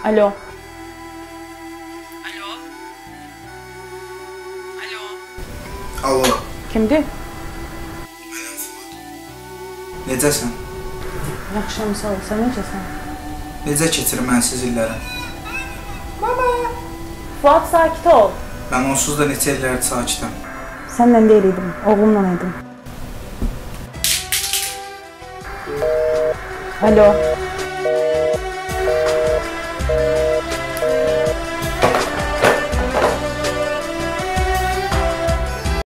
Alo. Alo. Alo. Alo. Kimdir? Mənim Fuad. Necəsən? Yaxşıyam, sağ ol. Sən necəsən? Necə keçir mənsiz illərim? Fuad, sakit ol. Mən onsuz da neçə illərdir sakitəm. Səndən deyil idim, oğlumla idim. Alo.